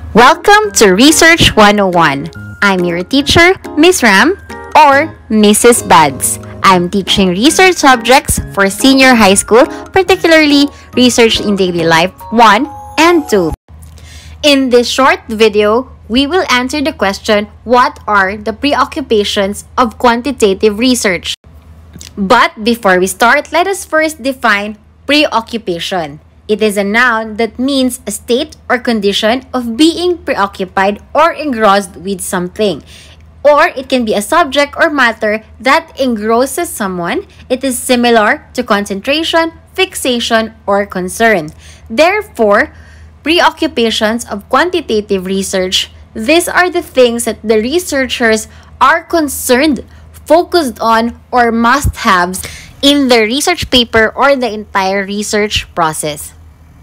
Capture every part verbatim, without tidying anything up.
Welcome to Research one oh one. I'm your teacher, Miss Ram, or Missus Bads. I'm teaching research subjects for senior high school, particularly Research in Daily Life one and two. In this short video, we will answer the question, what are the preoccupations of quantitative research? But before we start, let us first define preoccupation. It is a noun that means a state or condition of being preoccupied or engrossed with something. Or it can be a subject or matter that engrosses someone. It is similar to concentration, fixation, or concern. Therefore, preoccupations of quantitative research, these are the things that the researchers are concerned, focused on, or must-haves in the research paper or the entire research process.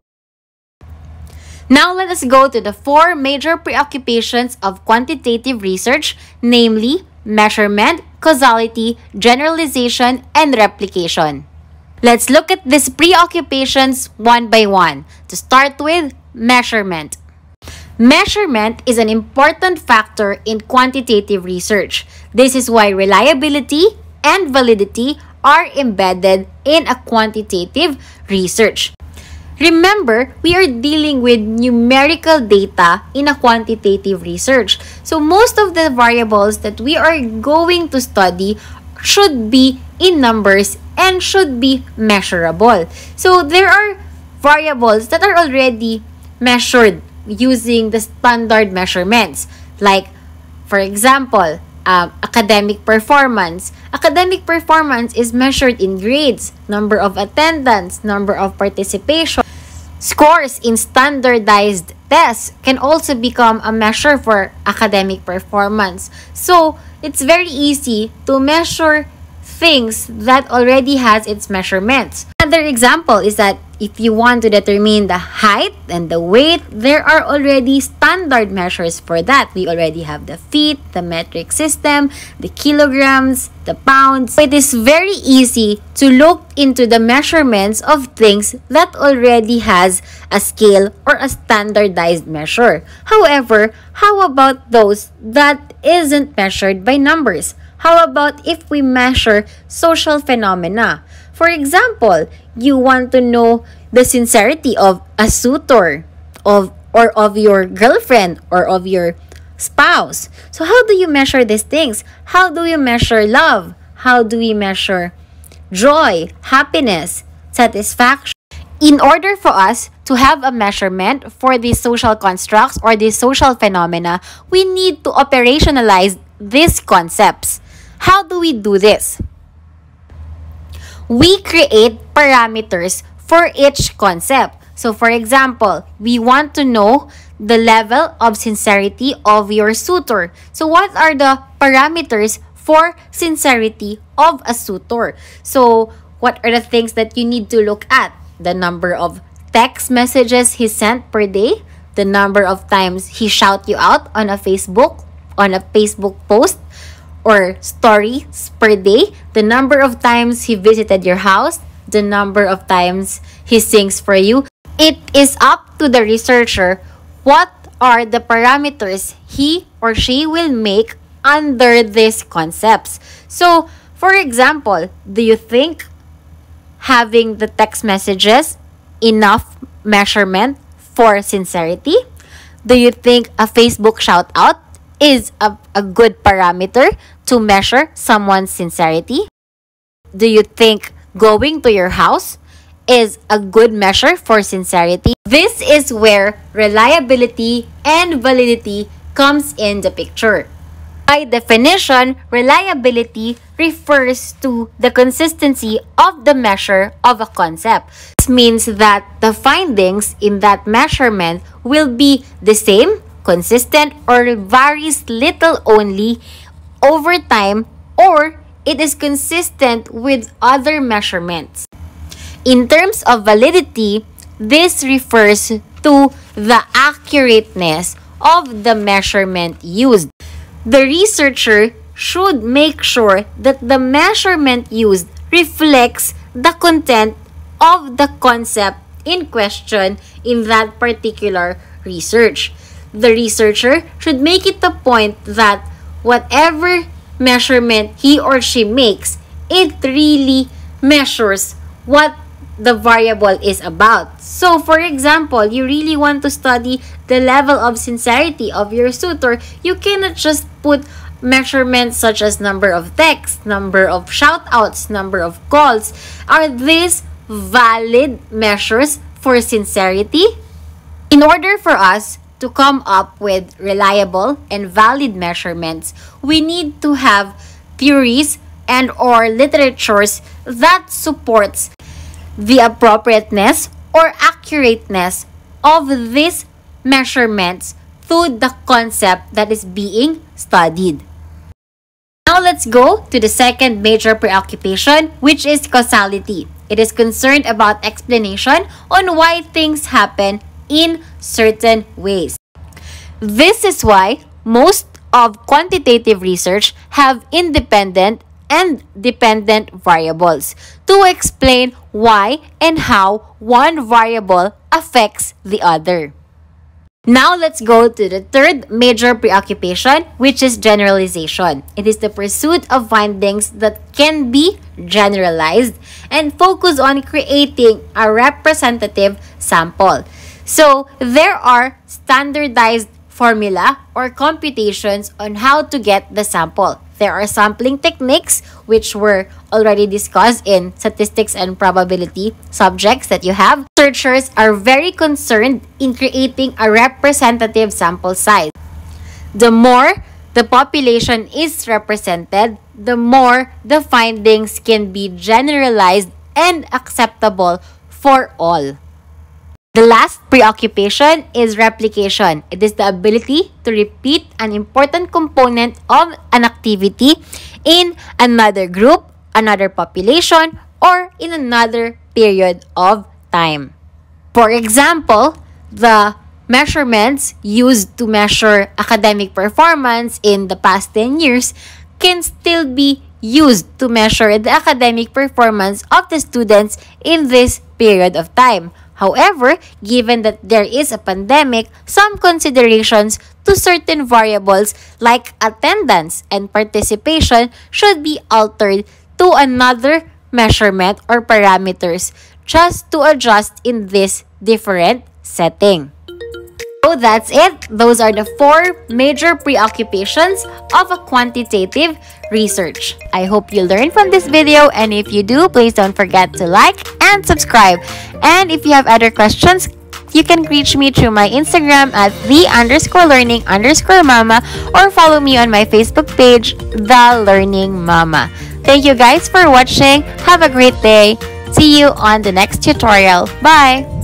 Now let us go to the four major preoccupations of quantitative research, namely measurement, causality, generalization, and replication. Let's look at these preoccupations one by one. To start with, measurement. Measurement is an important factor in quantitative research. This is why reliability and validity are embedded in a quantitative research. Remember, we are dealing with numerical data in a quantitative research. So most of the variables that we are going to study should be in numbers and should be measurable. So there are variables that are already measured using the standard measurements. Like, for example, um, academic performance. Academic performance is measured in grades, number of attendance, number of participation. Scores in standardized tests can also become a measure for academic performance. So, it's very easy to measure things that already has its measurements. Another example is that if you want to determine the height and the weight, there are already standard measures for that. We already have the feet, the metric system, the kilograms, the pounds. So it is very easy to look into the measurements of things that already has a scale or a standardized measure. However, how about those that isn't measured by numbers? How about if we measure social phenomena? For example, you want to know the sincerity of a suitor, of or of your girlfriend or of your spouse. So how do you measure these things? How do you measure love? How do we measure joy, happiness, satisfaction? In order for us to have a measurement for these social constructs or these social phenomena, we need to operationalize these concepts. How do we do this? We create parameters for each concept. So for example, we want to know the level of sincerity of your suitor. So what are the parameters for sincerity of a suitor? So what are the things that you need to look at? The number of text messages he sent per day, the number of times he shout you out on a Facebook, on a Facebook post, or stories per day, the number of times he visited your house, the number of times he sings for you. It is up to the researcher what are the parameters he or she will make under these concepts. So, for example, do you think having the text messages enough measurement for sincerity? Do you think a Facebook shout out is a, a good parameter to measure someone's sincerity? Do you think going to your house is a good measure for sincerity? This is where reliability and validity comes in the picture. By definition, reliability refers to the consistency of the measure of a concept. This means that the findings in that measurement will be the same, consistent, or varies little only over time, or it is consistent with other measurements. In terms of validity, this refers to the accurateness of the measurement used. The researcher should make sure that the measurement used reflects the content of the concept in question in that particular research. the researcher should make it the point that whatever measurement he or she makes, it really measures what the variable is about. So, for example, you really want to study the level of sincerity of your suitor, you cannot just put measurements such as number of texts, number of shoutouts, number of calls. Are these valid measures for sincerity? In order for us to come up with reliable and valid measurements, we need to have theories and or literatures that supports the appropriateness or accurateness of these measurements to the concept that is being studied. Now let's go to the second major preoccupation, which is causality. It is concerned about explanation on why things happen in certain ways. This is why most of quantitative research have independent and dependent variables to explain why and how one variable affects the other. Now let's go to the third major preoccupation, which is generalization. It is the pursuit of findings that can be generalized and focus on creating a representative sample. So there are standardized formula or computations on how to get the sample. There are sampling techniques which were already discussed in statistics and probability subjects that you have. Researchers are very concerned in creating a representative sample size. The more the population is represented, the more the findings can be generalized and acceptable for all. The last preoccupation is replication. It is the ability to repeat an important component of an activity in another group, another population, or in another period of time. For example, the measurements used to measure academic performance in the past ten years can still be used to measure the academic performance of the students in this period of time. However, given that there is a pandemic, some considerations to certain variables like attendance and participation should be altered to another measurement or parameters just to adjust in this different setting. So that's it. Those are the four major preoccupations of a quantitative research. I hope you learned from this video, and if you do, please don't forget to like and subscribe. And if you have other questions, you can reach me through my Instagram at the underscore learning underscore mama, or follow me on my Facebook page, The Learning Mama. Thank you guys for watching. Have a great day. See you on the next tutorial. Bye!